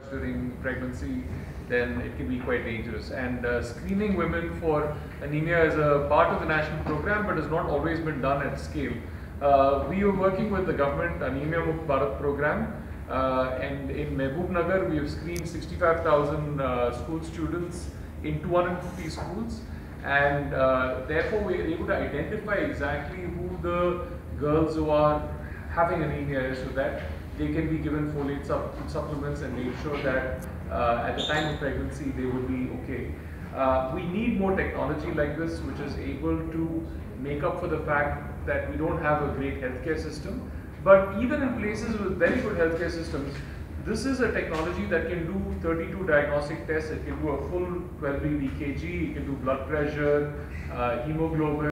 during pregnancy, then it can be quite dangerous. And screening women for anemia is a part of the national program, but has not always been done at scale. We are working with the government Anemia Mukt Bharat program, and in Mehboob-Nagar we have screened 65,000 school students in 250 schools, and therefore we are able to identify exactly who the girls who are having anemia is, so that they can be given folate supplements and make sure that at the time of pregnancy they will be okay. We need more technology like this, which is able to make up for the fact that we don't have a great healthcare system. But even in places with very good healthcare systems, this is a technology that can do 32 diagnostic tests. It can do a full 12-lead EKG, it can do blood pressure, hemoglobin.